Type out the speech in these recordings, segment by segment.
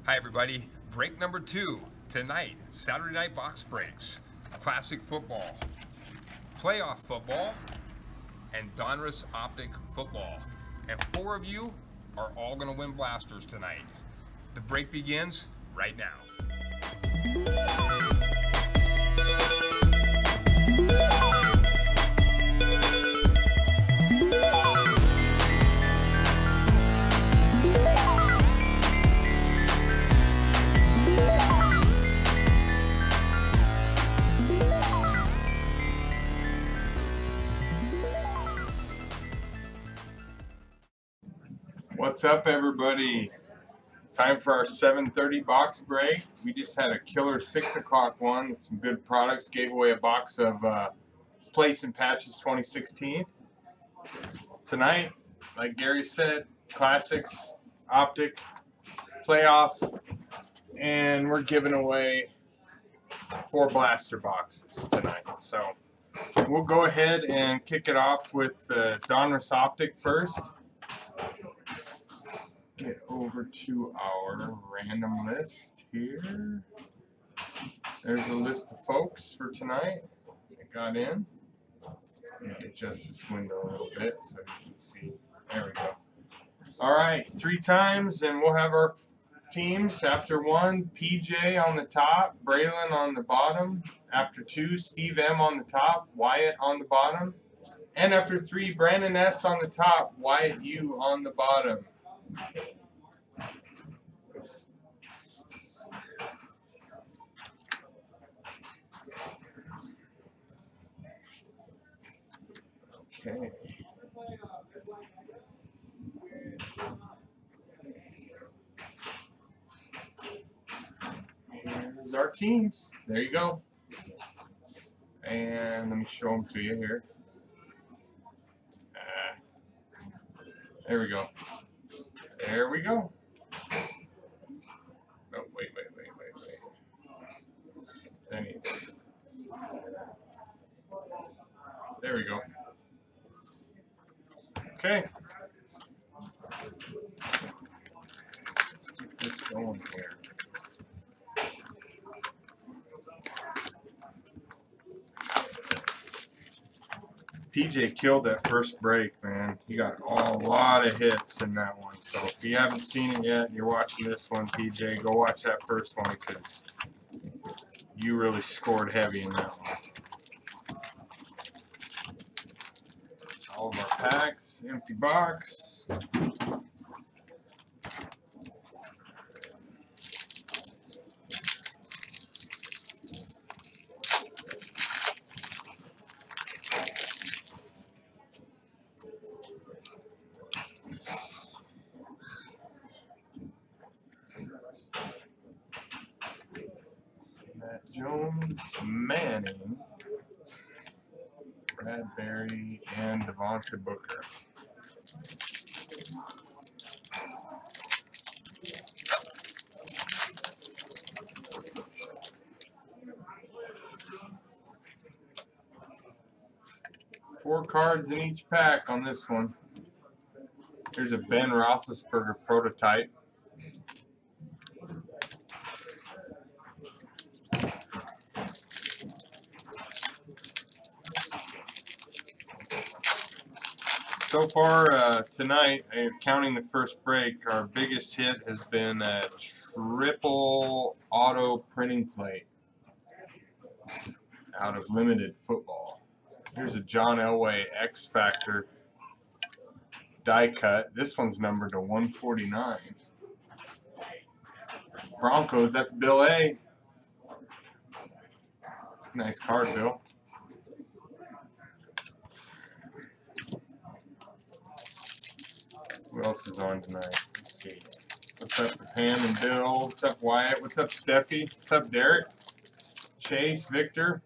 Hi everybody, break number 2 tonight, Saturday night box breaks, classic football, playoff football, and Donruss Optic football. And 4 of you are all going to win blasters tonight. The break begins right now. What's up, everybody? Time for our 7:30 box break. We just had a killer 6 o'clock one with some good products. Gave away a box of plates and patches 2016. Tonight, like Gary said, classics, optic, playoff, and we're giving away 4 blaster boxes tonight. So we'll go ahead and kick it off with Donruss Optic first. Get over to our random list here. There's a list of folks for tonight that got in. Adjust this window a little bit so you can see. There we go. All right, 3 times, and we'll have our teams. After 1, PJ on the top, Braylon on the bottom. After 2, Steve M on the top, Wyatt on the bottom. And after 3, Brandon S on the top, Wyatt U on the bottom. Okay. Here's our teams. There you go. And let me show them to you here. There we go. There we go. Oh, wait. There we go. Okay. Let's get this going here. PJ killed that first break, man. He got a lot of hits in that one. So if you haven't seen it yet and you're watching this one, PJ, go watch that first one because you really scored heavy in that one. All of our packs, empty box. Matt Jones, Manning, Bradbury, and Devontae Booker. Four cards in each pack on this one. Here's a Ben Roethlisberger prototype. So far tonight, counting the first break, our biggest hit has been a triple auto printing plate out of limited football. Here's a John Elway X Factor die cut. This one's numbered to 149. Broncos, that's Bill A. It's a nice card, Bill. Who else is on tonight? Let's see. What's up, Pam and Bill? What's up, Wyatt? What's up, Steffi? What's up, Derek? Chase, Victor.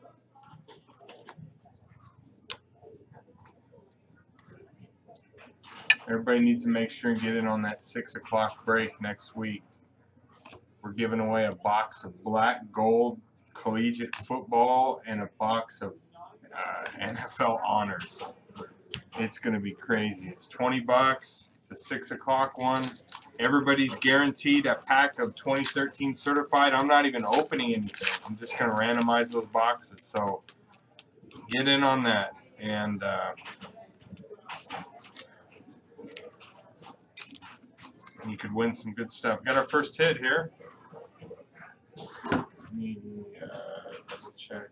Everybody needs to make sure and get in on that 6 o'clock break next week. We're giving away a box of black gold collegiate football and a box of NFL honors. It's going to be crazy. It's $20. It's a 6 o'clock one. Everybody's guaranteed a pack of 2013 certified. I'm not even opening anything. I'm just going to randomize those boxes. So get in on that. And you could win some good stuff. Got our first hit here. Let me double check.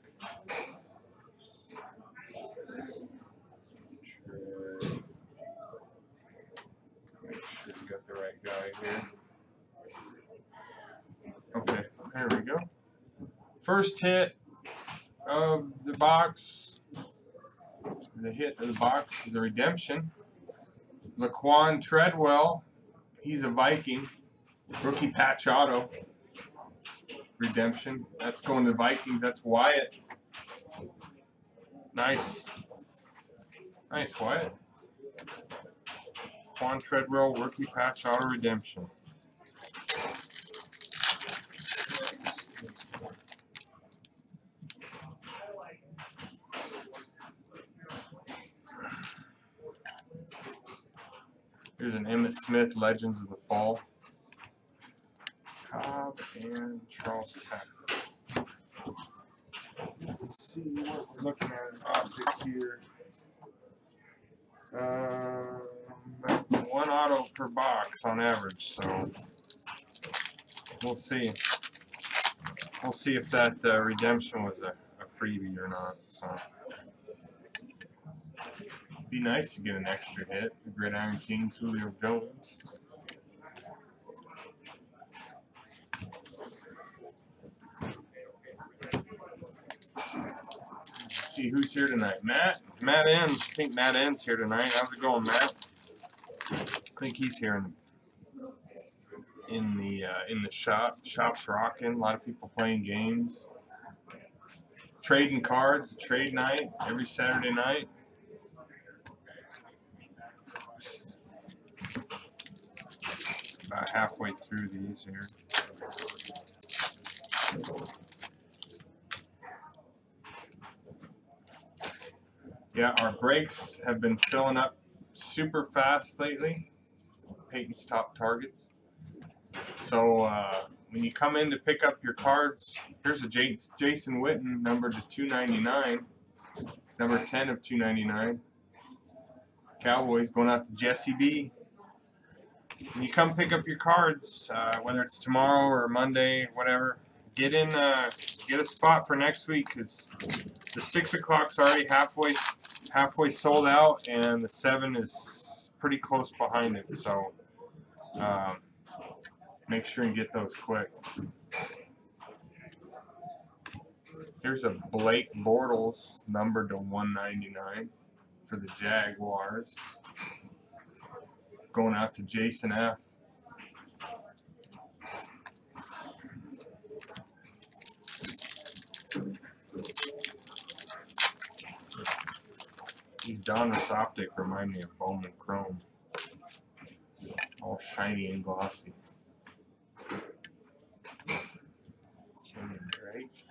Make sure you got the right guy here. Okay, there we go. First hit of the box. The hit of the box is a redemption. Laquan Treadwell. He's a Viking. Rookie patch auto. Redemption. That's going to Vikings. That's Wyatt. Nice. Nice, Wyatt. Laquan Treadwell, rookie patch auto redemption. Here's an Emmitt Smith, Legends of the Fall. Cobb and Charles Tacker. Let's see what we're looking at in optics here. One auto per box on average, so we'll see. We'll see if that redemption was a freebie or not. So be nice to get an extra hit. The Gridiron Kings, Julio Jones. Let's see who's here tonight. Matt N. I think Matt N's here tonight. How's it going, Matt? I think he's here in the shop. Shop's rocking. A lot of people playing games. Trading cards. Trade night every Saturday night. About halfway through these here. Yeah, our breaks have been filling up super fast lately. Peyton's top targets. So when you come in to pick up your cards, here's a Jason Witten, numbered to 299. Number 10 of 299. Cowboys going out to Jesse B. When you come pick up your cards, whether it's tomorrow or Monday, whatever, get a spot for next week, because the 6 o'clock's already halfway sold out, and the 7 is pretty close behind it. So make sure and get those quick. Here's a Blake Bortles, numbered to 199 for the Jaguars. Going out to Jason F. These Donruss Optic remind me of Bowman Chrome. All shiny and glossy. Kenyon Drake.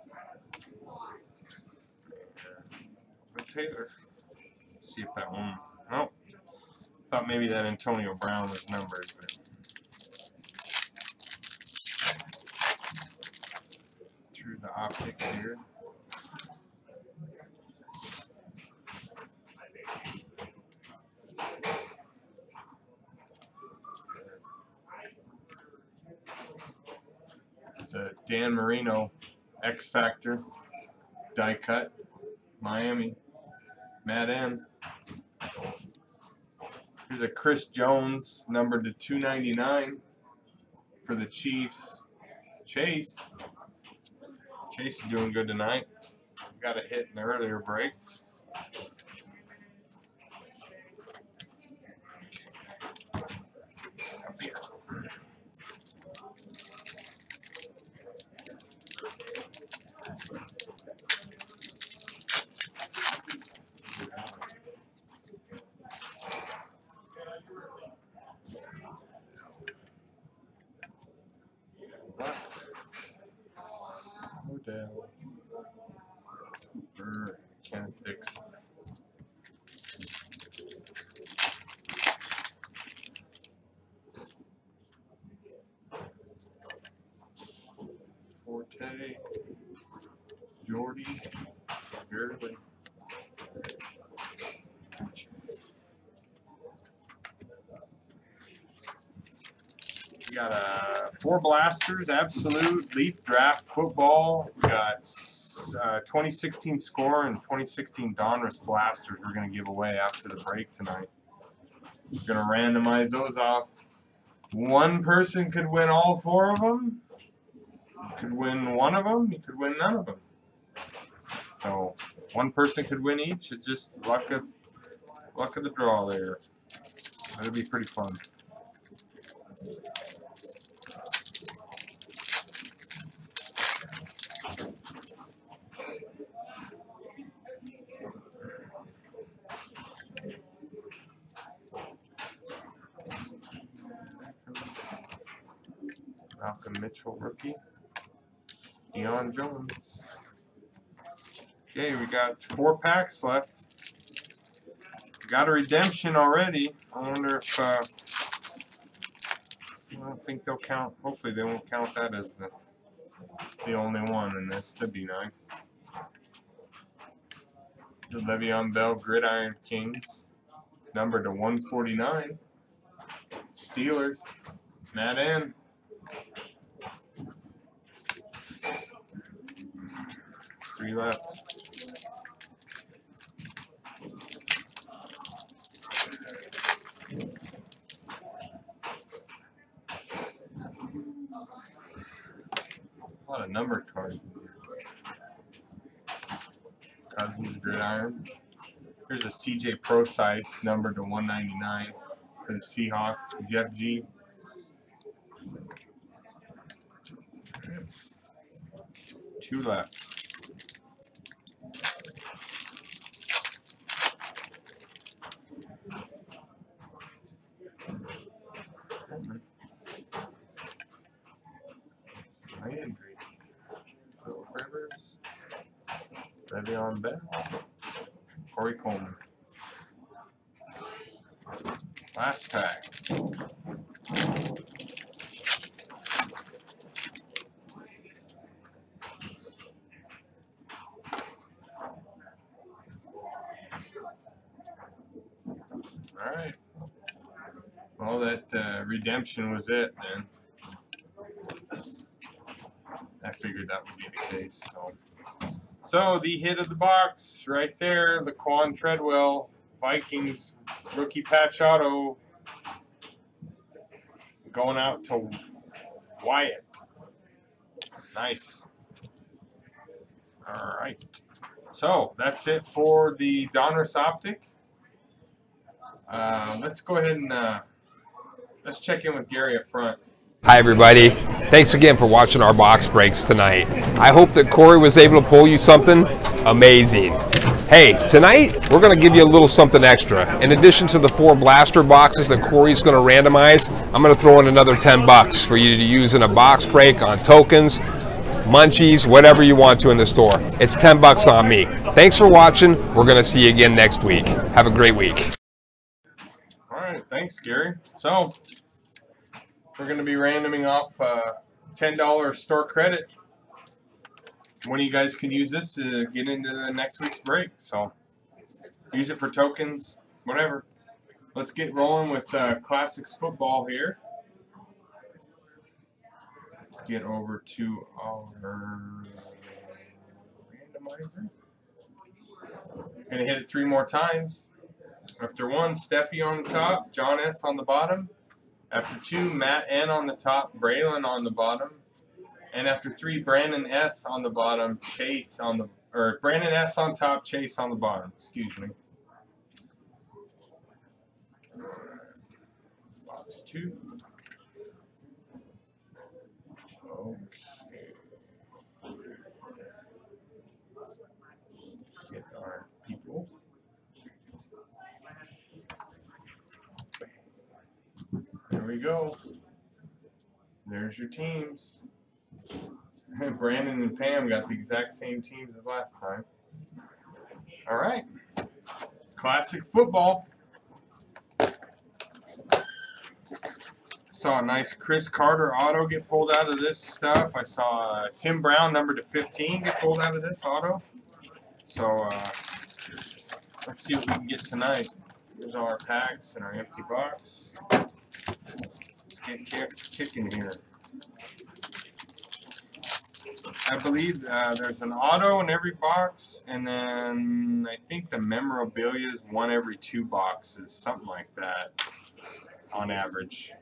Taylor. Let's see if that one. Nope. Thought maybe that Antonio Brown was numbered, but through the optics here. There's a Dan Marino X Factor die cut, Miami. Matt N. Here's a Chris Jones, numbered to 299 for the Chiefs. Chase is doing good tonight. Got a hit in the earlier break. Up here. Odell, Cooper, Kenneth Dixon. 40. Barely. We got 4 blasters, absolute, leaf draft, football. We got 2016 score and 2016 Donruss blasters we're going to give away after the break tonight. We're going to randomize those off. One person could win all 4 of them. You could win one of them. You could win none of them. So one person could win each. It's just luck of the draw there. That'll be pretty fun. Malcolm Mitchell, rookie. Deion Jones. Okay, we got 4 packs left. We got a redemption already. I wonder if I don't think they'll count. Hopefully, they won't count that as the only one in this. That'd be nice. The Le'Veon Bell Gridiron Kings, numbered to 149. Steelers, Matt N. Three left. A lot of numbered cards. Cousins Gridiron. Here's a CJ Procise numbered to 199 for the Seahawks. Jeff G. Two left. Landry. Phil Rivers. Le'Veon Bell. Corey Coleman. Last pack. Alright. Well, that redemption was it then. I figured that would be the case. So the hit of the box right there, Laquan Treadwell, Vikings rookie patch auto, going out to Wyatt. Nice. All right. So that's it for the Donruss Optic. Let's go ahead and let's check in with Gary up front. Hi everybody, thanks again for watching our box breaks tonight. I hope that Corey was able to pull you something amazing. Hey, tonight we're going to give you a little something extra. In addition to the 4 blaster boxes that Corey's going to randomize, I'm going to throw in another 10 bucks for you to use in a box break on tokens, munchies, whatever you want to in the store. It's 10 bucks on me. Thanks for watching. We're going to see you again next week. Have a great week. All right, thanks Gary. So we're going to be randoming off $10 store credit. One of you guys can use this to get into the next week's break. So use it for tokens, whatever. Let's get rolling with Classics football here. Let's get over to our randomizer. Going to hit it 3 more times. After 1, Steffi on the top, John S on the bottom. After 2, Matt N on the top, Braylon on the bottom. And after 3, Brandon S on the bottom, Chase on the, or Brandon S on top, Chase on the bottom. Excuse me. Box 2. Okay. Get our people. There we go. There's your teams. Brandon and Pam got the exact same teams as last time. All right. Classic football. Saw a nice Chris Carter auto get pulled out of this stuff. I saw Tim Brown, number /15, get pulled out of this auto. So let's see what we can get tonight. Here's all our packs and our empty box. Let's get kicking here. I believe there's an auto in every box, and then I think the memorabilia is 1 every 2 boxes, something like that, on average.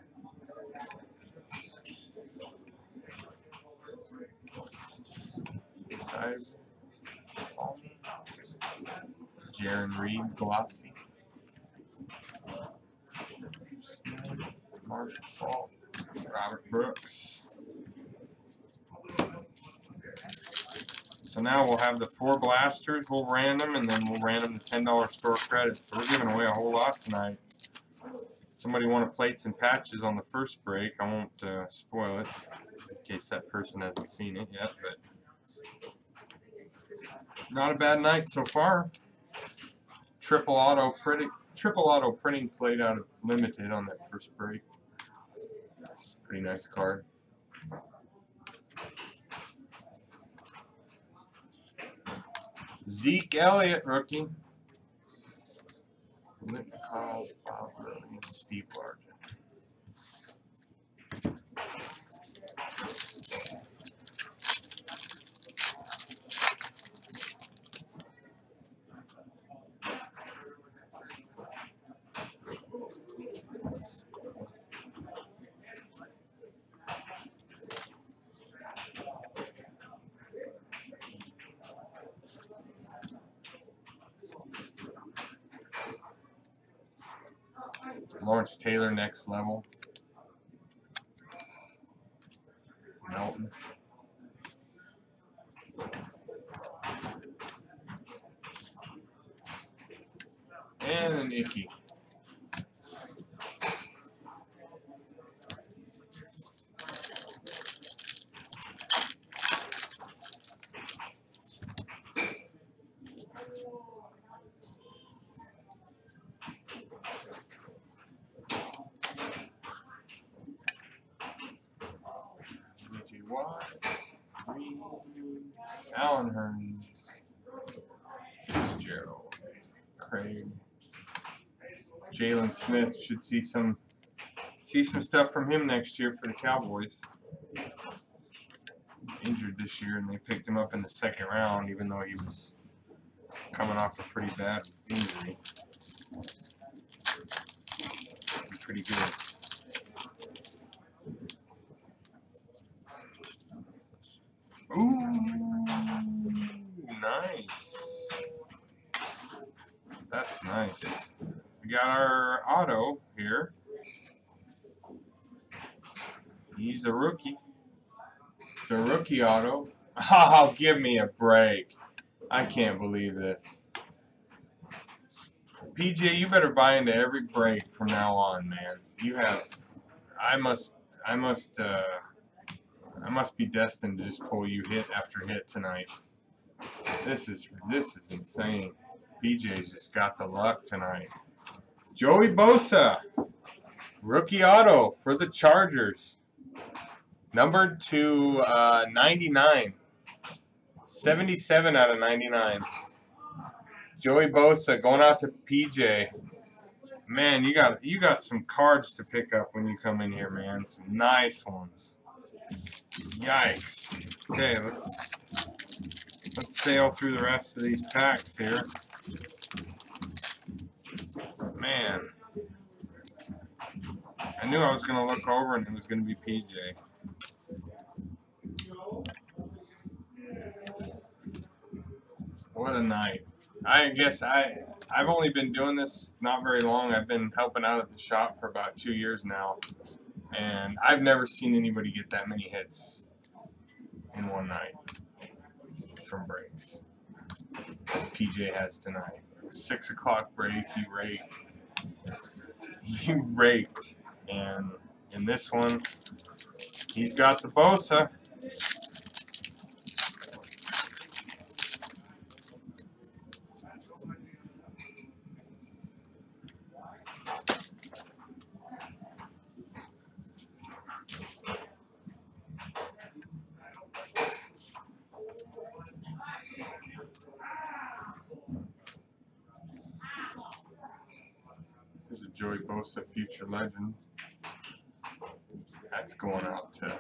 Jaron Reed, glossy. Marshall Faulk, Robert Brooks. So now we'll have the 4 blasters. We'll random, and then we'll random the $10 store credit. So we're giving away a whole lot tonight. Somebody wanted plates and patches on the first break. I won't spoil it in case that person hasn't seen it yet. But not a bad night so far. Triple auto printing plate out of limited on that first break. Pretty nice card. Zeke Elliott, rookie. Kyle Bauer and Steve Largent. Lawrence Taylor, next level. Melton. And an Icky. Alan Hearns, Fitzgerald, Craig, Jalen Smith. Should see some stuff from him next year for the Cowboys. Injured this year, and they picked him up in the 2nd round, even though he was coming off a pretty bad injury. Pretty good. Ooh, nice. That's nice. We got our auto here. He's a rookie. The rookie auto. Oh, give me a break. I can't believe this. PJ, you better buy into every break from now on, man. You have. I must be destined to just pull you hit after hit tonight. This is insane. BJ's just got the luck tonight. Joey Bosa, rookie auto for the Chargers, numbered to 99, 77 out of 99. Joey Bosa going out to PJ. Man, you got some cards to pick up when you come in here, man. Some nice ones. Yikes. Okay, let's sail through the rest of these packs here. Man. I knew I was going to look over and it was going to be PJ. What a night. I guess I've only been doing this not very long. I've been helping out at the shop for about 2 years now. And I've never seen anybody get that many hits in one night from breaks as PJ has tonight. 6 o'clock break, he raked. And in this one, he's got the Bosa. There's a Joey Bosa future legend. That's going out to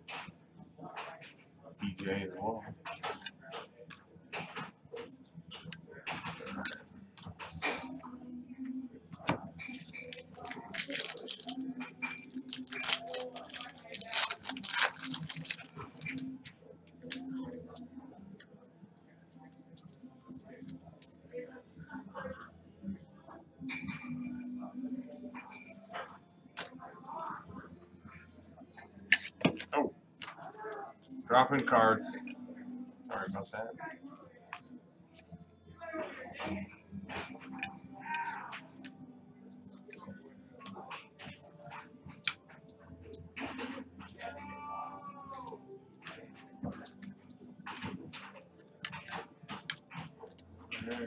DJ as well. Oh, dropping cards. Sorry about that. Okay.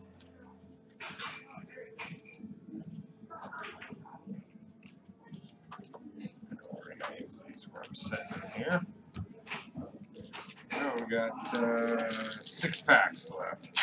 Organize these where I'm setting here. Now we got 6 packs left.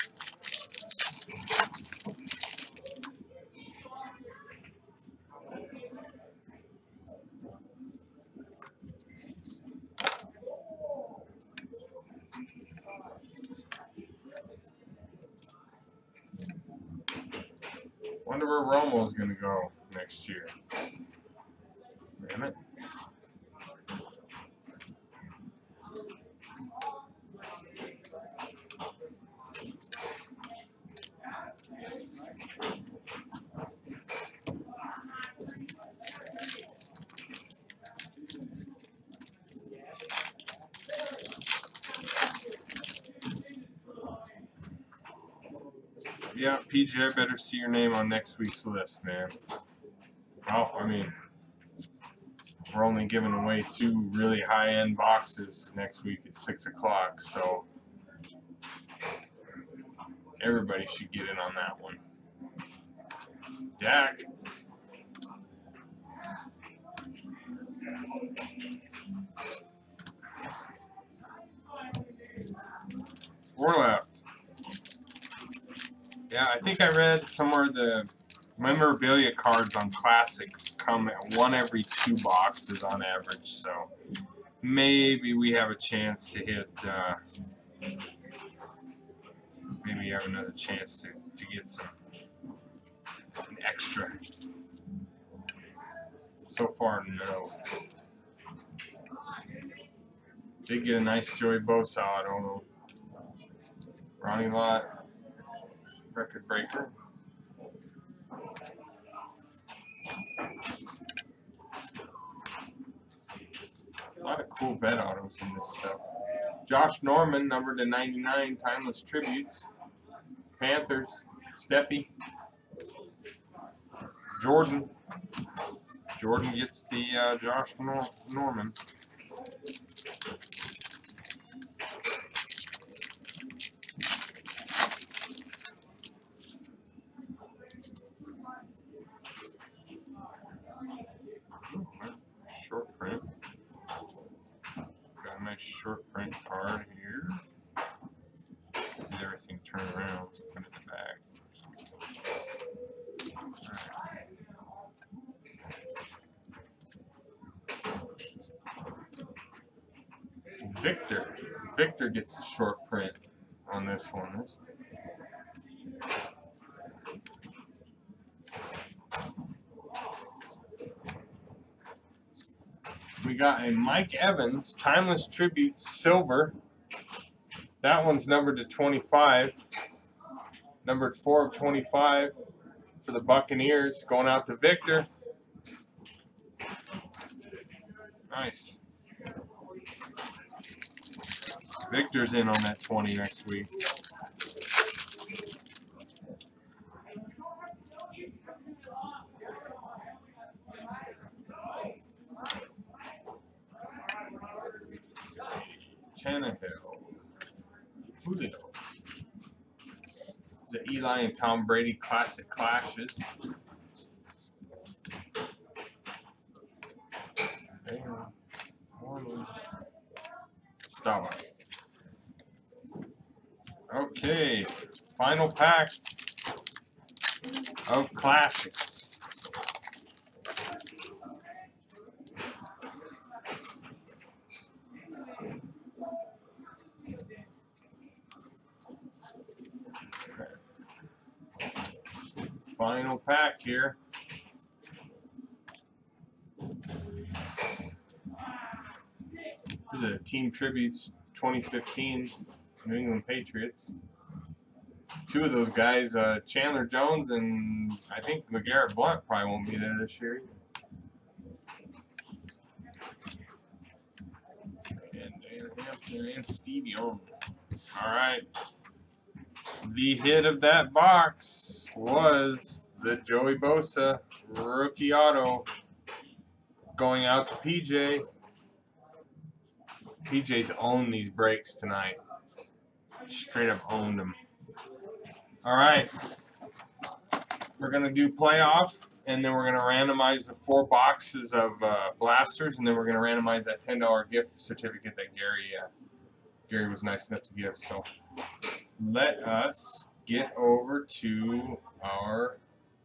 Wonder where Romo's gonna go next year. Damn it. Yeah, PJ, I better see your name on next week's list, man. Well, I mean, we're only giving away 2 really high-end boxes next week at 6 o'clock, so everybody should get in on that one. Jack. Four left. Yeah, I think I read somewhere the memorabilia cards on Classics come at 1 every 2 boxes on average, so maybe we have a chance to hit, maybe have another chance to get an extra. So far, no. Did get a nice Joey Bosa auto. Ronnie Lott, record breaker. A lot of cool vet autos in this stuff. Josh Norman, numbered to 99, timeless tributes. Panthers, Steffi. Jordan. Jordan gets the Josh Norman. Short print. Got a nice short print card here. See everything turn around, so put it in the bag. Victor. Victor gets a short print on this one. We got a Mike Evans, timeless tributes, silver. That one's numbered to 25. Numbered 4 of 25 for the Buccaneers, going out to Victor. Nice. Victor's in on that 20 next week. Tannehill. Julio. The Eli and Tom Brady classic clashes. Stop it. Okay, final pack of classics. final pack here. Here's a Team Tributes 2015 New England Patriots. Two of those guys, Chandler Jones and I think LeGarrette Blount probably won't be there this year. And Dan Hampton and Steve Young. All right. The hit of that box was the Joey Bosa rookie auto going out to PJ. PJ's owned these breaks tonight. Straight up owned them. All right. We're going to do playoff, and then we're going to randomize the 4 boxes of blasters, and then we're going to randomize that $10 gift certificate that Gary was nice enough to give. So let us get over to our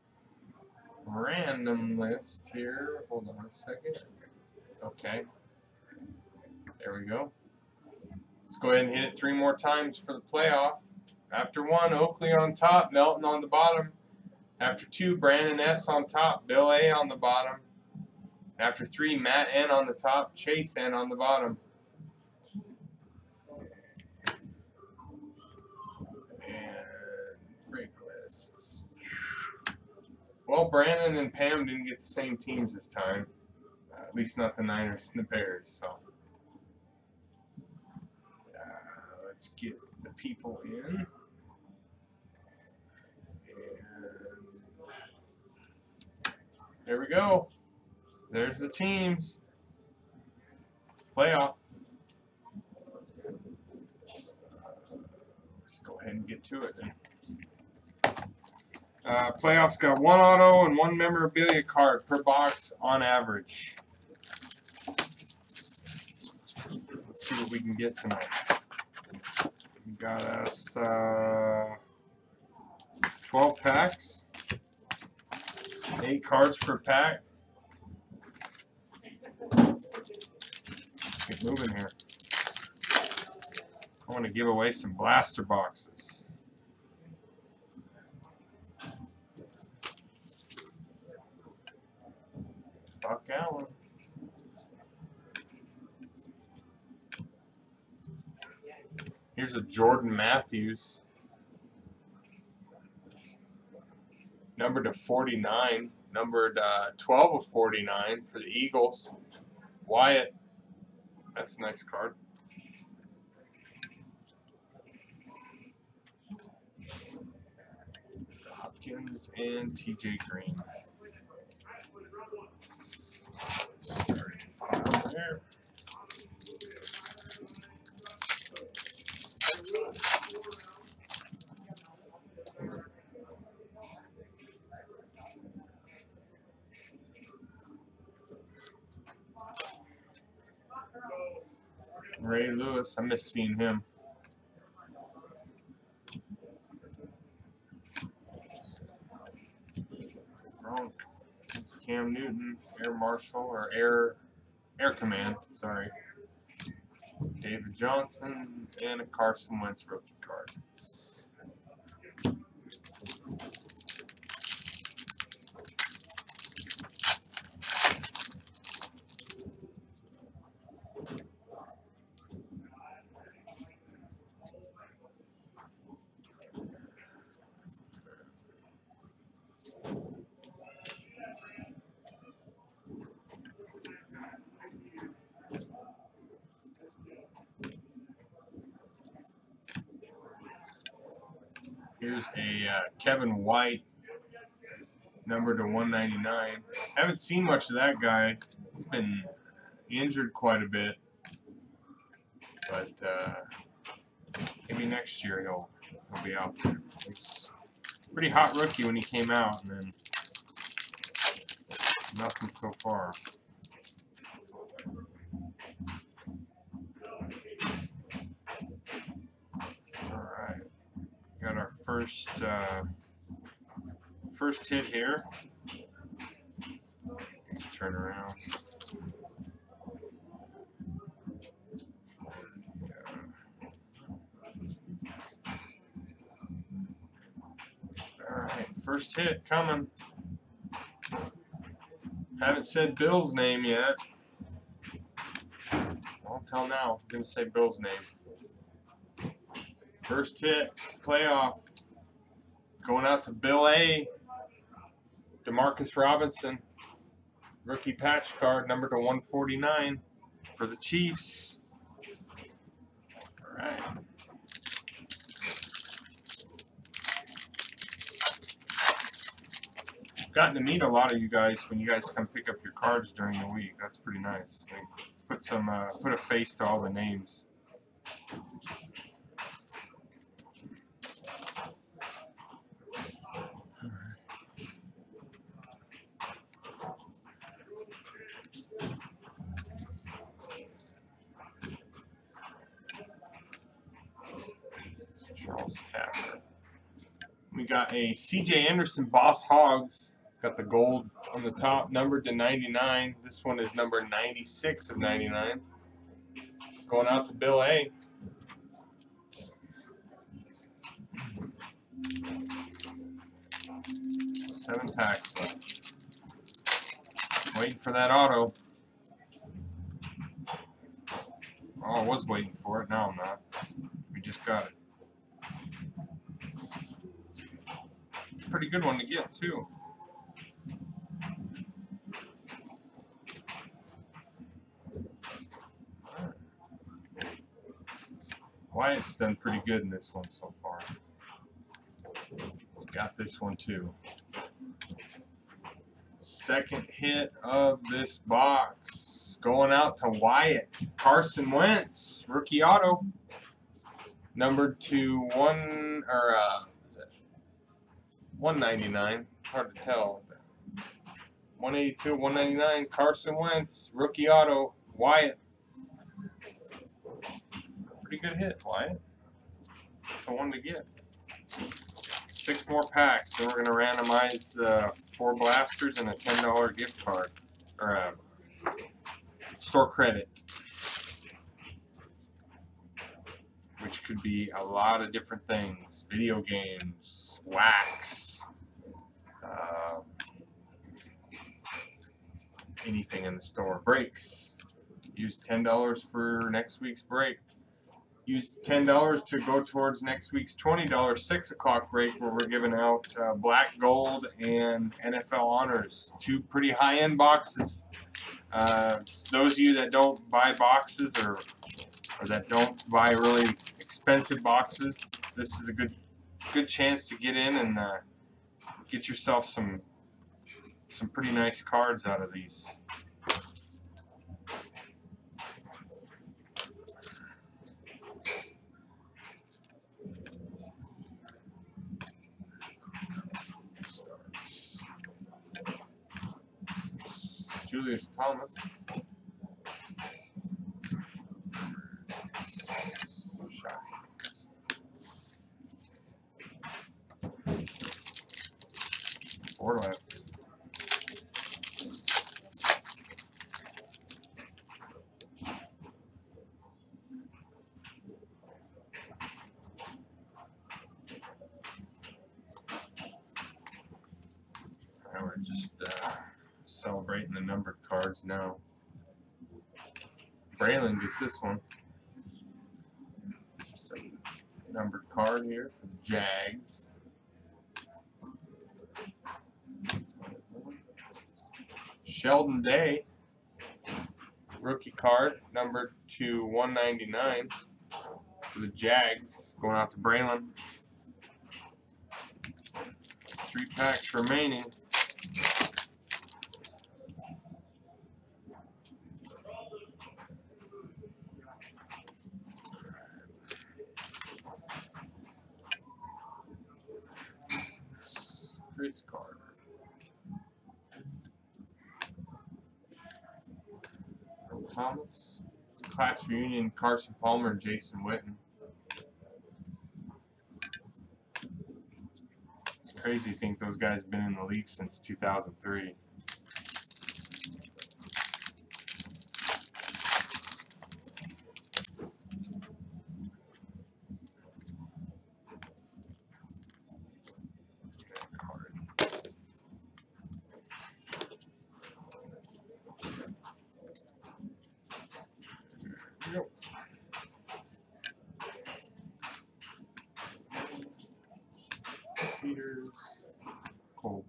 random list here. Hold on a second. Okay. There we go. Let's go ahead and hit it 3 more times for the playoff. After 1, Oakley on top, Melton on the bottom. After 2, Brandon S on top, Bill A on the bottom. After 3, Matt N on the top, Chase N on the bottom. And break lists. Well, Brandon and Pam didn't get the same teams this time. At least not the Niners and the Bears. So let's get the people in. There we go. There's the teams. Playoff. Let's go ahead and get to it then. Playoffs got 1 auto and 1 memorabilia card per box on average. Let's see what we can get tonight. We got us 12 packs. 8 cards per pack. Let's get moving here. I want to give away some blaster boxes. Buck Allen. Here's a Jordan Matthews. Numbered to 49, numbered 12 of 49 for the Eagles. Wyatt, that's a nice card. Hopkins and TJ Green. Starting pile there. Ray Lewis, I miss seeing him. Gronk, Cam Newton, Air Marshal, or Air Command, sorry. David Johnson, and a Carson Wentz rookie card. Here's a Kevin White, number to 199. Haven't seen much of that guy. He's been injured quite a bit, but maybe next year he'll be out there. He's a pretty hot rookie when he came out, and then nothing so far. All right. Got our first hit here. Let's turn around. All right, First hit coming. Haven't said Bill's name yet. Won't tell now. I'm going to say Bill's name. First hit, playoff. Going out to Bill A. Demarcus Robinson. Rookie patch card, number to 149 for the Chiefs. All right. Gotten to meet a lot of you guys when you guys come pick up your cards during the week. That's pretty nice. They put a face to all the names. Charles Tapper. We got a C.J. Anderson Boss Hogs. It's got the gold on the top, numbered to 99. This one is number 96 of 99. Going out to Bill A. Seven packs left. Waiting for that auto. Oh, I was waiting for it. Now I'm not. We just got it. Pretty good one to get, too. Wyatt's done pretty good in this one so far. He's got this one, too. Second hit of this box. Going out to Wyatt. Carson Wentz, rookie auto. Numbered to 199. Hard to tell. 182, 199. Carson Wentz, rookie auto. Wyatt. Pretty good hit, Wyatt. That's the one to get. 6 more packs. Then we're going to randomize 4 blasters and a $10 gift card. Or store credit. Which could be a lot of different things. Video games, wax, anything in the store. Breaks. Use $10 for next week's break. Use $10 to go towards next week's $20 6 o'clock break, where we're giving out black, gold, and NFL honors. 2 pretty high-end boxes. Those of you that don't buy boxes or that don't buy really expensive boxes, this is a good chance to get in and get yourself some pretty nice cards out of these. Julius Thomas. Four left. Now we're just celebrating the numbered cards now. Braylon gets this one. Just a numbered card here for the Jags. Sheldon Day, rookie card, numbered to 199 for the Jags, going out to Braylon. 3 packs remaining. Chris Carter. Thomas. Class reunion, Carson Palmer and Jason Witten. It's crazy to think those guys have been in the league since 2003. Card.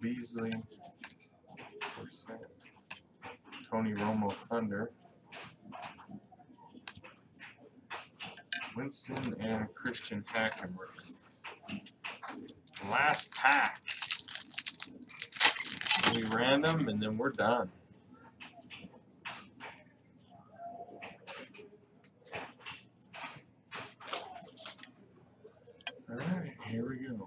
Beasley, Tony Romo Thunder, Winston and Christian Hackenberg. Last pack. We random and then we're done. All right, here we go.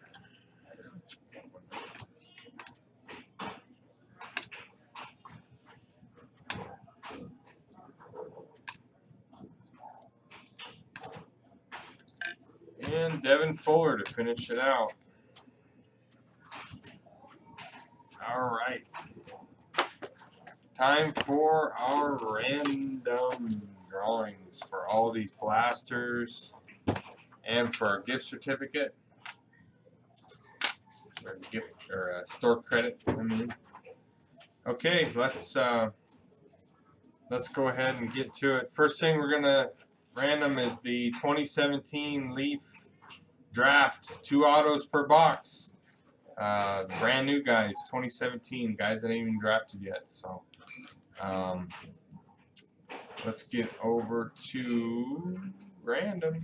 And Devin Fuller to finish it out. All right. Time for our random drawings for all these blasters and for our gift certificate. Or gift or store credit, I mean. Okay, let's go ahead and get to it. First thing we're gonna random is the 2017 Leaf Draft, 2 autos per box. Brand new guys, 2017 guys that ain't even drafted yet. So let's get over to random.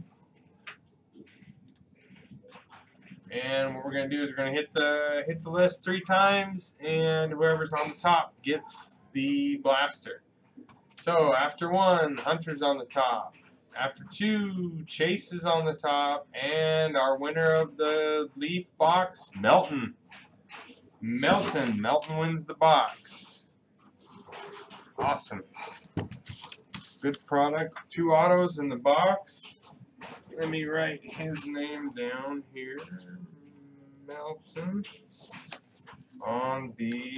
And what we're gonna do is we're gonna hit the list 3 times, and whoever's on the top gets the blaster. So after 1, Hunter's on the top. After 2, Chase is on the top, and our winner of the Leaf box, Melton. Melton wins the box. Awesome. Good product. 2 autos in the box. Let me write his name down here. Melton on the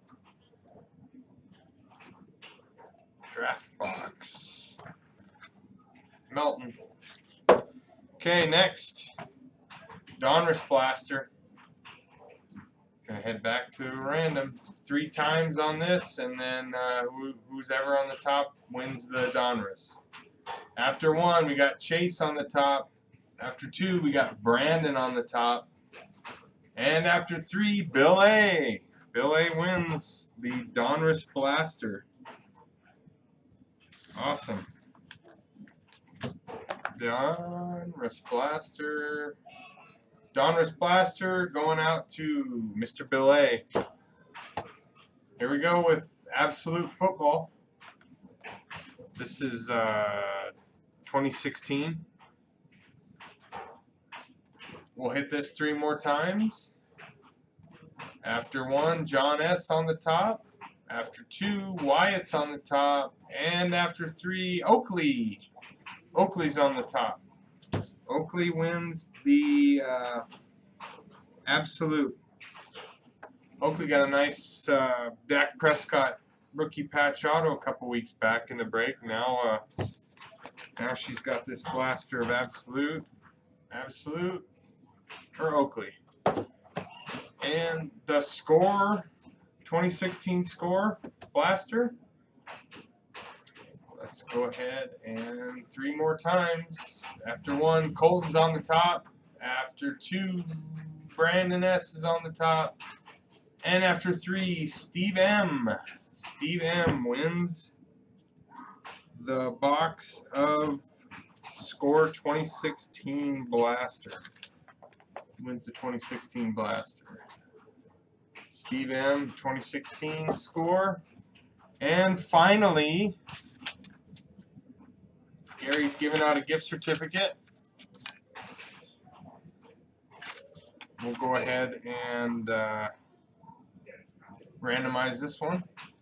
draft box. Melton. Okay, next, Donruss Blaster. Gonna head back to random 3 times on this, and then who's ever on the top wins the Donruss. After 1, we got Chase on the top. After 2, we got Brandon on the top. And after 3, Bill A. Bill A wins the Donruss Blaster. Awesome. Donruss Blaster. Donruss Blaster going out to Mr. Bill A. Here we go with Absolute Football. This is 2016. We'll hit this 3 more times. After 1, John S. on the top. After 2, Wyatt's on the top. And after 3, Oakley. Oakley's on the top. Oakley wins the Absolute. Oakley got a nice Dak Prescott rookie patch auto a couple weeks back in the break. Now she's got this blaster of Absolute for Oakley. And the Score 2016 Score blaster. Let's go ahead and 3 more times. After 1, Colton's on the top. After 2, Brandon S. is on the top. And after 3, Steve M. Steve M. wins the box of Score 2016 blaster. Wins the 2016 blaster. Steve M. 2016 Score. And finally, Gary's giving out a gift certificate. We'll go ahead and randomize this one.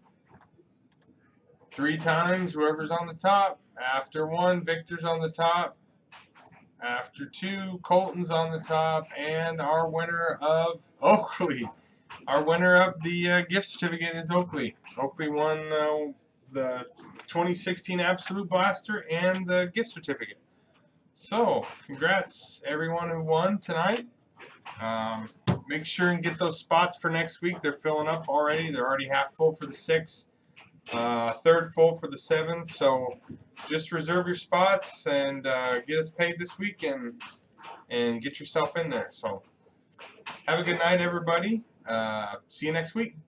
3 times, whoever's on the top. After 1, Victor's on the top. After 2, Colton's on the top. And our winner of Oakley. Our winner of the gift certificate is Oakley. Oakley won the 2016 Absolute Blaster and the gift certificate. So, congrats everyone who won tonight. Make sure and get those spots for next week. They're filling up already. They're already half full for the 6th, 3rd full for the 7th. So, just reserve your spots and get us paid this week and get yourself in there. So, have a good night, everybody. See you next week.